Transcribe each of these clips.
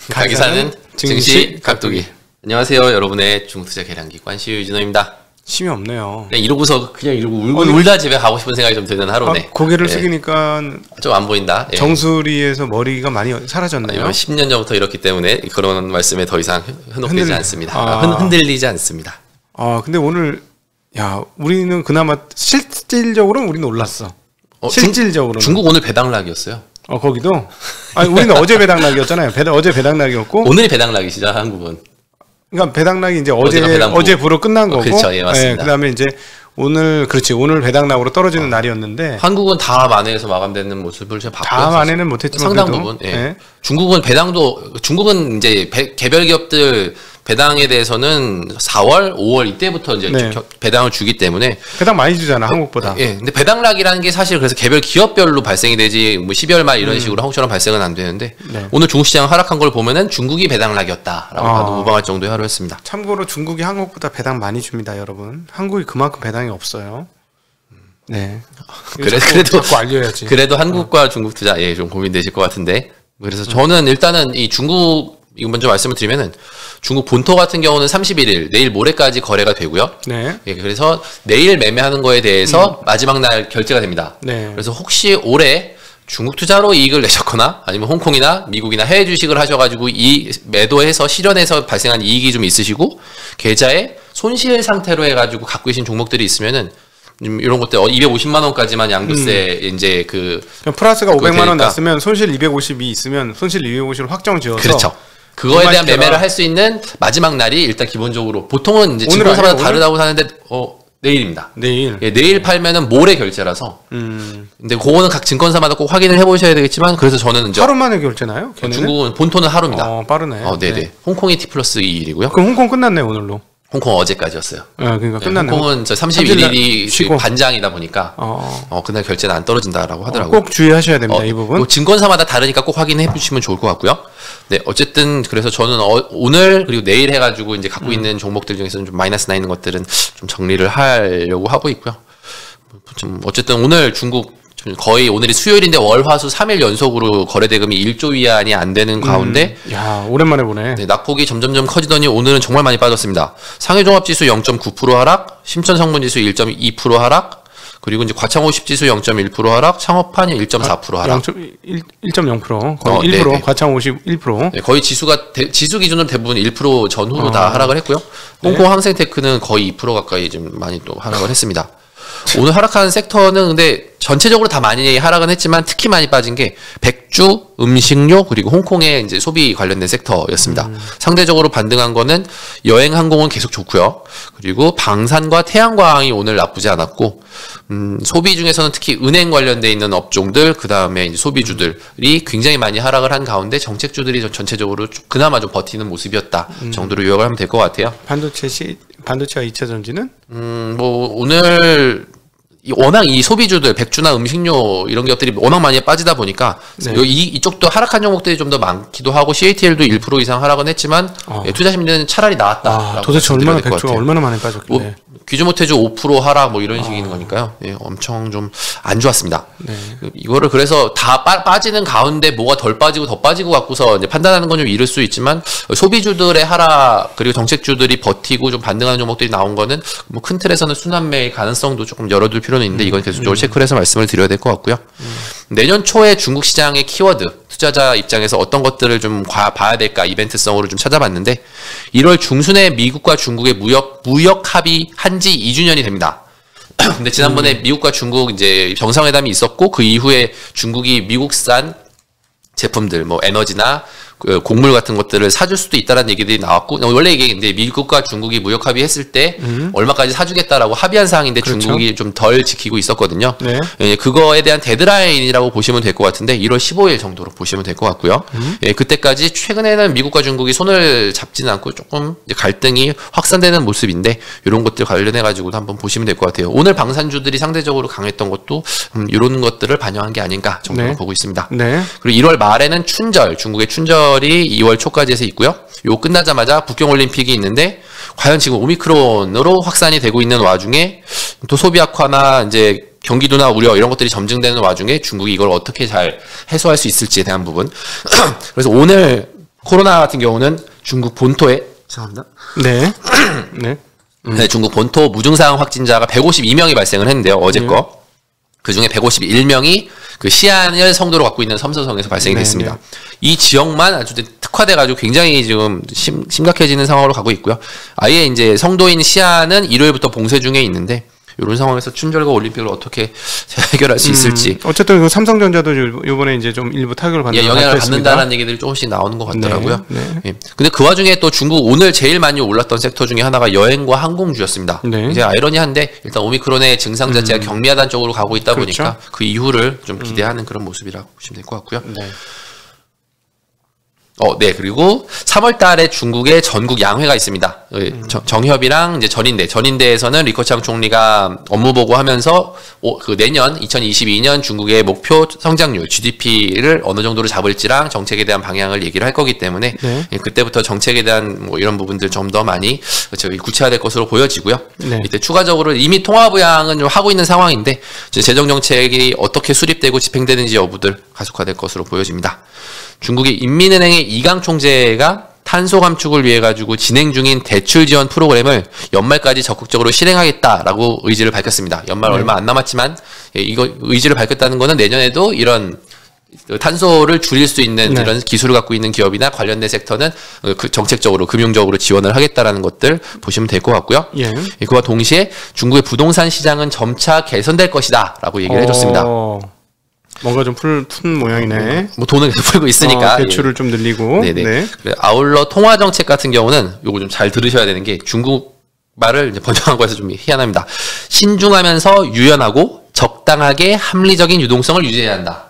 가기 사는 증시 각도기. 안녕하세요, 여러분의 중국투자 계량기 관시 유진호입니다. 힘이 없네요. 그냥 이러고서 그냥 이러고 울다 집에 가고 싶은 생각이 좀 드는 하루네. 고개를 숙이니까 좀 안 보인다. 정수리에서 머리가 많이 사라졌나요? 10년 전부터 이렇기 때문에 그런 말씀에 더 이상 흔들리지 않습니다. 흔들리지 않습니다. 근데 오늘 우리는 그나마 실질적으로는 우리는 올랐어. 실질적으로 중국 오늘 배당락이었어요. 거기도? 우리는 어제 배당락이었잖아요. 어제 배당락이었고 오늘이 배당락이시죠, 한국은. 그러니까 배당락이 이제 어제 부로 끝난 거고. 그렇죠, 예, 맞습니다. 그다음에 이제 오늘 배당락으로 떨어지는 날이었는데 한국은 다 만회해서 마감되는 모습을 제가 봤고요. 다 만회는 못했지만 상당 부분. 예. 중국은 이제 개별 기업들 배당에 대해서는 4월, 5월 이때부터 이제 배당을 주기 때문에 배당 많이 주잖아, 한국보다. 예. 근데 배당락이라는 게 사실 그래서 개별 기업별로 발생이 되지 12월 말 이런 식으로 한국처럼 발생은 안 되는데 오늘 중국 시장 하락한 걸 보면은 중국이 배당락이었다라고 봐도 무방할 정도의 하루였습니다. 참고로 중국이 한국보다 배당 많이 줍니다, 여러분. 한국이 그만큼 배당이 없어요. 네. 그래도 자꾸 알려야지. 그래도 한국과 중국 투자 좀 고민되실 것 같은데. 그래서 저는 일단은 이 중국 이거 먼저 말씀을 드리면은 중국 본토 같은 경우는 31일 내일 모레까지 거래가 되고요. 네. 그래서 내일 매매하는 거에 대해서 마지막 날 결제가 됩니다. 네. 그래서 혹시 올해 중국 투자로 이익을 내셨거나 아니면 홍콩이나 미국이나 해외 주식을 하셔가지고 이 매도해서 실현해서 발생한 이익이 좀 있으시고 계좌에 손실 상태로 해가지고 갖고 계신 종목들이 있으면은 이런 것들 250만 원까지만 양도세 이제 플러스가 500만 원 났으면 손실 250이 있으면 손실 250을 확정 지어서 그렇죠. 그거에 대한 매매를 할 수 있는 마지막 날이 일단 기본적으로 보통은 이제 증권사마다 다르다고 하는데 내일입니다. 내일. 내일 팔면은 모레 결제라서. 근데 그거는 각 증권사마다 꼭 확인을 해보셔야 되겠지만 그래서 저는 이제 하루 만에 결제나요? 중국은 본토는 하루입니다. 빠르네. 네네. 홍콩이 T+2일이고요. 그럼 홍콩 끝났네 오늘로. 홍콩 어제까지였어요. 그러니까 끝났네. 홍콩은 31일이 반장이다 보니까 그날 결제는 안 떨어진다라고 하더라고요. 꼭 주의하셔야 됩니다. 이 부분. 증권사마다 다르니까 꼭 확인해 보시면 좋을 것 같고요. 네, 어쨌든 그래서 저는 오늘 그리고 내일 해가지고 이제 갖고 있는 종목들 중에서는 좀 마이너스 나 있는 것들은 좀 정리를 하려고 하고 있고요. 좀 어쨌든 오늘 중국 거의 오늘이 수요일인데 월화수 3일 연속으로 거래대금이 1조 위안이 안 되는 가운데 오랜만에 보네. 네, 낙폭이 점점점 커지더니 오늘은 정말 많이 빠졌습니다. 상해종합지수 0.9% 하락, 심천성분지수 1.2% 하락, 그리고 이제 과창50지수 0.1% 하락, 창업판이 1.4% 하락. 1.0% 거의 1%, 과창50 1%. 네, 거의 지수 기준으로 대부분 1% 전후로 다 하락을 했고요. 홍콩 항생테크는 거의 2% 가까이 좀 많이 또 하락을 했습니다. 오늘 하락하는 섹터는 근데 전체적으로 다 많이 하락은 했지만 특히 많이 빠진 게 백주, 음식료 그리고 홍콩의 이제 소비 관련된 섹터였습니다. 상대적으로 반등한 거는 여행 항공은 계속 좋고요. 그리고 방산과 태양광이 오늘 나쁘지 않았고 소비 중에서는 특히 은행 관련돼 있는 업종들 그다음에 이제 소비주들이 굉장히 많이 하락을 한 가운데 정책주들이 전체적으로 그나마 좀 버티는 모습이었다 정도로 요약을 하면 될 것 같아요. 반도체와 2차 전지는? 오늘 워낙 이 소비주들, 백주나 음식료 이런 기업들이 워낙 많이 빠지다 보니까 이쪽도 하락한 종목들이 좀 더 많기도 하고 CATL도 1% 이상 하락은 했지만 투자 심리는 차라리 나았다. 도대체 얼마나 백주가 얼마나 많이 빠졌길래? 귀주모태주 5% 하락 이런 식인 거니까요. 엄청 좀 안 좋았습니다. 네. 이거를 그래서 다 빠지는 가운데 뭐가 덜 빠지고 더 빠지고 갖고서 이제 판단하는 건 좀 이를 수 있지만 소비주들의 하락 그리고 정책주들이 버티고 좀 반등하는 종목들이 나온 거는 큰 틀에서는 순환매의 가능성도 조금 열어둘 필요는 있는데 이건 계속적으로 체크를 해서 말씀을 드려야 될 것 같고요. 내년 초에 중국 시장의 키워드 투자자 입장에서 어떤 것들을 좀 봐야 될까 이벤트성으로 좀 찾아봤는데 1월 중순에 미국과 중국의 무역 합의 한지 2주년이 됩니다. 근데 지난번에 미국과 중국 이제 정상회담이 있었고 그 이후에 중국이 미국산 제품들 에너지나 곡물 같은 것들을 사줄 수도 있다라는 얘기들이 나왔고 원래 이게 이제 미국과 중국이 무역 합의했을 때 얼마까지 사주겠다라고 합의한 사항인데 중국이 좀 덜 지키고 있었거든요. 그거에 대한 데드라인이라고 보시면 될 것 같은데 1월 15일 정도로 보시면 될 것 같고요. 그때까지 최근에는 미국과 중국이 손을 잡지는 않고 조금 이제 갈등이 확산되는 모습인데 이런 것들 관련해 가지고도 한번 보시면 될 것 같아요. 오늘 방산주들이 상대적으로 강했던 것도 이런 것들을 반영한 게 아닌가 정도로 보고 있습니다. 그리고 1월 말에는 중국의 춘절이 2월 초까지 해서 있고요. 요 끝나자마자 북경올림픽이 있는데 과연 지금 오미크론으로 확산이 되고 있는 와중에 또 소비 악화나 이제 경기도나 우려 이런 것들이 점증되는 와중에 중국이 이걸 어떻게 잘 해소할 수 있을지에 대한 부분. 그래서 오늘 코로나 같은 경우는 중국 본토에 죄송합니다. 네. 네. 네, 중국 본토 무증상 확진자가 152명이 발생을 했는데요. 어제 거. 그중에 151명이 그 시안을 성도로 갖고 있는 섬서성에서 발생이 됐습니다. 네. 이 지역만 아주 특화돼가지고 굉장히 지금 심각해지는 상황으로 가고 있고요. 아예 이제 성도인 시안은 일요일부터 봉쇄 중에 있는데 이런 상황에서 춘절과 올림픽을 어떻게 해결할 수 있을지. 어쨌든 그 삼성전자도 이번에 이제 좀 일부 타격을 받는 영향을 받는다는 얘기들이 조금씩 나오는 것 같더라고요. 네. 네. 예. 근데 그 와중에 또 중국 오늘 제일 많이 올랐던 섹터 중에 하나가 여행과 항공주였습니다. 네. 이제 아이러니한데 일단 오미크론의 증상 자체가 경미하다는 쪽으로 가고 있다 보니까 그렇죠. 그 이후를 좀 기대하는 그런 모습이라고 보시면 될 것 같고요. 네. 네. 그리고 3월 달에 중국에 전국 양회가 있습니다. 정협이랑 이제 전인대에서는 리커창 총리가 업무 보고하면서 그 내년 2022년 중국의 목표 성장률 GDP를 어느 정도로 잡을지랑 정책에 대한 방향을 얘기를 할 거기 때문에 네. 그때부터 정책에 대한 뭐 이런 부분들 좀 더 많이 구체화될 것으로 보여지고요. 네. 이때 추가적으로 이미 통화 부양은 좀 하고 있는 상황인데 재정 정책이 어떻게 수립되고 집행되는지 여부들 가속화될 것으로 보여집니다. 중국의 인민은행의 이강 총재가 탄소 감축을 위해 가지고 진행 중인 대출 지원 프로그램을 연말까지 적극적으로 실행하겠다라고 의지를 밝혔습니다. 연말 얼마 안 남았지만 이거 의지를 밝혔다는 거는 내년에도 이런 탄소를 줄일 수 있는 이런 기술을 갖고 있는 기업이나 관련된 섹터는 그 정책적으로 금융적으로 지원을 하겠다라는 것들 보시면 될 것 같고요. 예. 그와 동시에 중국의 부동산 시장은 점차 개선될 것이다라고 얘기를 해줬습니다. 뭔가 좀 푼 모양이네. 뭐 돈을 계속 풀고 있으니까 대출을 좀 늘리고. 네네. 네. 아울러 통화 정책 같은 경우는 요거 좀 잘 들으셔야 되는 게 중국 말을 이제 번역한 거에서 좀 희한합니다. 신중하면서 유연하고 적당하게 합리적인 유동성을 유지해야 한다.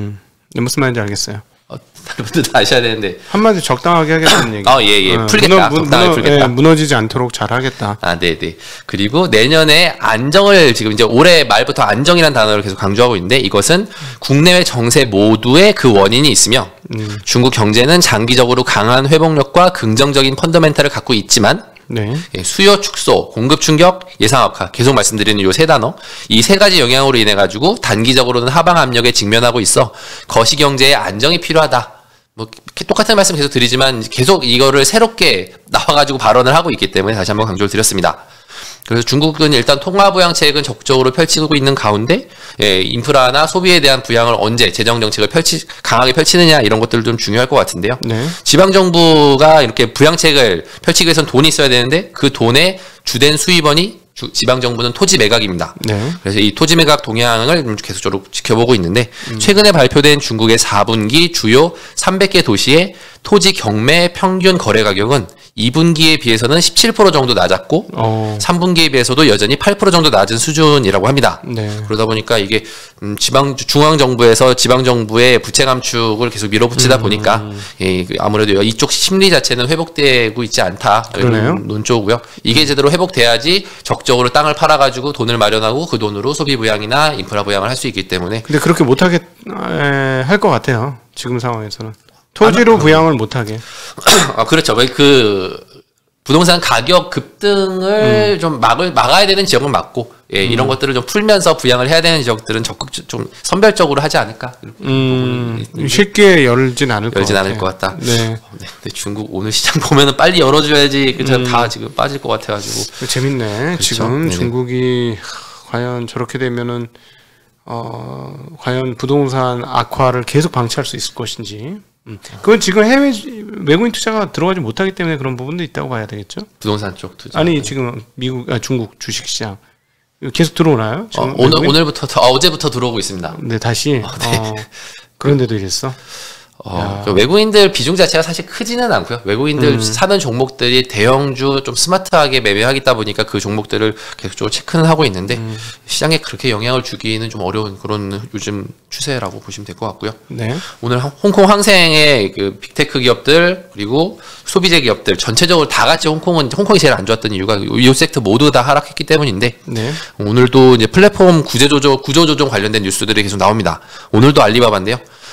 무슨 말인지 알겠어요. 다른 분들 다 아셔야 되는데 한마디 적당하게 하겠다는 얘기. 예. 풀겠다. 적당하게 풀겠다. 무너지지 않도록 잘 하겠다. 네네. 그리고 내년에 안정을 지금 이제 올해 말부터 안정이라는 단어를 계속 강조하고 있는데 이것은 국내외 정세 모두의 그 원인이 있으며 중국 경제는 장기적으로 강한 회복력과 긍정적인 펀더멘탈을 갖고 있지만 수요 축소, 공급 충격, 예상 악화 계속 말씀드리는 요 세 단어 이 세 가지 영향으로 인해 가지고 단기적으로는 하방 압력에 직면하고 있어 거시 경제의 안정이 필요하다. 뭐 똑같은 말씀 계속 드리지만 계속 이거를 새롭게 나와가지고 발언을 하고 있기 때문에 다시 한번 강조를 드렸습니다. 그래서 중국은 일단 통화 부양책은 적극적으로 펼치고 있는 가운데 인프라나 소비에 대한 부양을 언제 재정 정책을 강하게 펼치느냐 이런 것들도 좀 중요할 것 같은데요. 지방 정부가 이렇게 부양책을 펼치기 위해서는 돈이 있어야 되는데 그 돈의 주된 수입원이 지방 정부는 토지 매각입니다. 그래서 이 토지 매각 동향을 계속적으로 지켜보고 있는데 최근에 발표된 중국의 4분기 주요 300개 도시의 토지 경매 평균 거래 가격은 2분기에 비해서는 17% 정도 낮았고 3분기에 비해서도 여전히 8% 정도 낮은 수준이라고 합니다. 그러다 보니까 이게 중앙 정부에서 지방 정부의 부채 감축을 계속 밀어붙이다 보니까 아무래도 이쪽 심리 자체는 회복되고 있지 않다. 논조고요. 이게 제대로 회복돼야지 적극적으로 땅을 팔아가지고 돈을 마련하고 그 돈으로 소비 부양이나 인프라 부양을 할 수 있기 때문에. 근데 그렇게 못하게 할 것 같아요. 지금 상황에서는. 토지로 부양을 못하게. 그렇죠. 그 부동산 가격 급등을 좀 막아야 되는 지역은 막고, 이런 것들을 좀 풀면서 부양을 해야 되는 지역들은 적극 좀 선별적으로 하지 않을까. 쉽게 열진 않을 것 같다. 근데 중국 오늘 시장 보면은 빨리 열어줘야지. 다 지금 빠질 것 같아가지고. 재밌네. 그렇죠? 지금 중국이 과연 저렇게 되면은 과연 부동산 악화를 계속 방치할 수 있을 것인지. 그건 지금 해외 외국인 투자가 들어가지 못하기 때문에 그런 부분도 있다고 봐야 되겠죠? 부동산 쪽 투자. 아니 지금 중국 주식시장 계속 들어오나요? 지금 오늘부터 어제부터 들어오고 있습니다. 네 다시. 그런데도 이랬어? 외국인들 비중 자체가 사실 크지는 않고요. 외국인들 사는 종목들이 대형주 좀 스마트하게 매매하겠다 보니까 그 종목들을 계속적으로 체크는 하고 있는데 시장에 그렇게 영향을 주기는 좀 어려운 그런 요즘 추세라고 보시면 될 것 같고요. 오늘 홍콩 항생의 그 빅테크 기업들 그리고 소비재 기업들 전체적으로 다 같이 홍콩이 제일 안 좋았던 이유가 이 섹터 모두 다 하락했기 때문인데 오늘도 이제 플랫폼 구조 조정 관련된 뉴스들이 계속 나옵니다. 오늘도 알리바바인데요.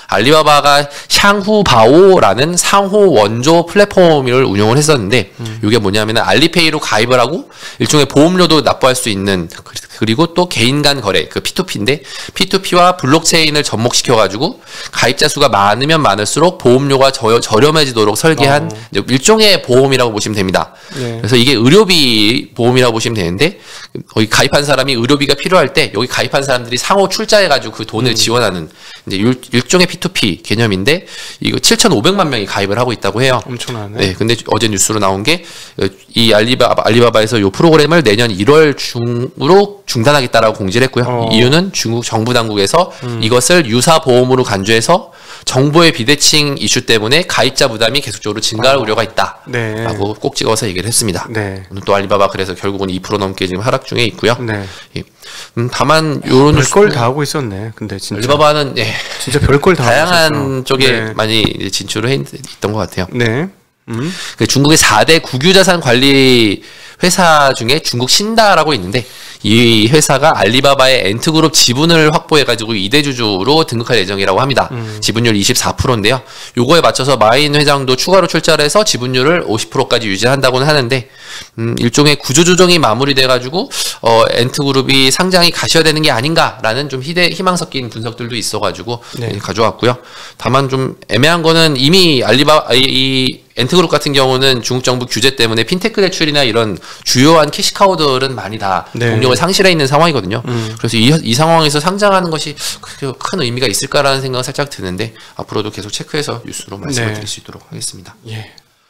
알리바바가 샹후바오라는 상호 원조 플랫폼을 운영을 했었는데 이게 뭐냐면 알리페이로 가입을 하고 일종의 보험료도 납부할 수 있는 그리고 또 개인 간 거래 그 P2P인데 P2P와 블록체인을 접목시켜가지고 가입자 수가 많으면 많을수록 보험료가 저렴해지도록 설계한 일종의 보험이라고 보시면 됩니다. 네. 그래서 이게 의료비 보험이라고 보시면 되는데 거기 가입한 사람이 의료비가 필요할 때 여기 가입한 사람들이 상호 출자해가지고 그 돈을 지원하는 이제 일종의 P2P 개념인데 이거 7,500만 명이 가입을 하고 있다고 해요. 엄청나네. 네, 근데 어제 뉴스로 나온 게 이 알리바바에서 이 프로그램을 내년 1월 중으로 중단하겠다라고 공지를 했고요. 이유는 중국 정부 당국에서 이것을 유사 보험으로 간주해서 정보의 비대칭 이슈 때문에 가입자 부담이 계속적으로 증가할 우려가 있다라고 네. 꼭 찍어서 얘기를 했습니다. 네. 오늘 또 알리바바 그래서 결국은 2% 넘게 지금 하락 중에 있고요. 네. 예. 다만 요런 별걸 다 하고 있었네. 근데 진짜 알리바바는 예, 진짜 별걸 다 하고 다양한 있었어. 쪽에 네. 많이 이제 진출을 했던 것 같아요. 네. 그 중국의 4대 국유자산 관리 회사 중에 중국 신다라고 있는데 이 회사가 알리바바의 엔트그룹 지분을 확보해가지고 2대 주주로 등극할 예정이라고 합니다. 지분율 24%인데요. 요거에 맞춰서 마인 회장도 추가로 출자를 해서 지분율을 50%까지 유지한다고는 하는데 일종의 구조조정이 마무리돼가지고 엔트그룹이 상장이 가셔야 되는 게 아닌가라는 좀 희망 섞인 분석들도 있어가지고 네. 가져왔고요. 다만 좀 애매한 거는 이미 이 엔트그룹 같은 경우는 중국 정부 규제 때문에 핀테크 대출이나 이런 주요한 캐시카우들은 많이 다 네. 동력을 상실해 있는 상황이거든요. 그래서 이 상황에서 상장하는 것이 그렇게 큰 의미가 있을까라는 생각은 살짝 드는데 앞으로도 계속 체크해서 뉴스로 말씀을 네. 드릴 수 있도록 하겠습니다. 예.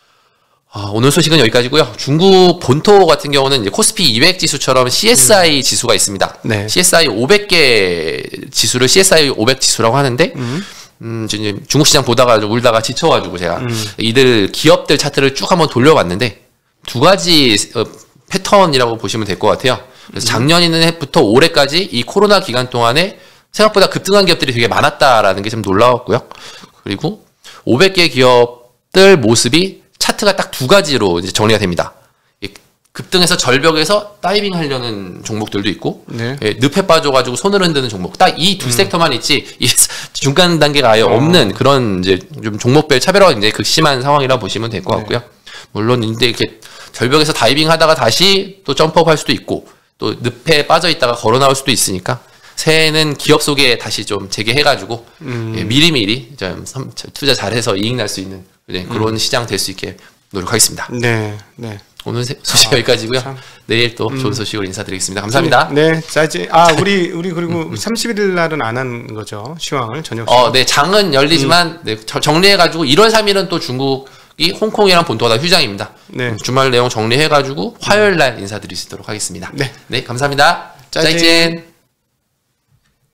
오늘 소식은 여기까지고요. 중국 본토 같은 경우는 이제 코스피 200 지수처럼 CSI 지수가 있습니다. 네. CSI 500개 지수를 CSI 500 지수라고 하는데 이제 중국 시장 보다가 좀 울다가 지쳐가지고 제가 이들 기업들 차트를 쭉 한번 돌려봤는데 두 가지 패턴이라고 보시면 될 것 같아요. 그래서 작년부터 올해까지 이 코로나 기간 동안에 생각보다 급등한 기업들이 되게 많았다라는 게 좀 놀라웠고요. 그리고 500개 기업들 모습이 차트가 딱 두 가지로 이제 정리가 됩니다. 급등해서 절벽에서 다이빙 하려는 종목들도 있고 네. 늪에 빠져가지고 손을 흔드는 종목 딱 이 두 섹터만 있지 이 중간 단계가 아예 없는 그런 이제 좀 종목별 차별화가 굉장히 극심한 상황이라 보시면 될 것 같고요. 물론 이제 이렇게 절벽에서 다이빙 하다가 다시 또 점프업 할 수도 있고 또 늪에 빠져 있다가 걸어 나올 수도 있으니까 새해는 기업 속에 다시 좀 재개해가지고 미리미리 좀 투자 잘해서 이익 날 수 있는 그런 시장 될 수 있게 노력하겠습니다. 네. 네. 오늘 소식 여기까지고요. 참. 내일 또 좋은 소식으로 인사드리겠습니다. 감사합니다. 네. 자 이제 우리 그리고 31일 날은 안 한 거죠. 시황을 저녁. 네, 장은 열리지만 네, 정리해가지고 1월 3일은 또 중국이 홍콩이랑 본토가 다 휴장입니다. 네. 주말 내용 정리해가지고 화요일 날 인사드릴 수 있도록 하겠습니다. 네. 네, 감사합니다. 짜이젠. 짜이젠.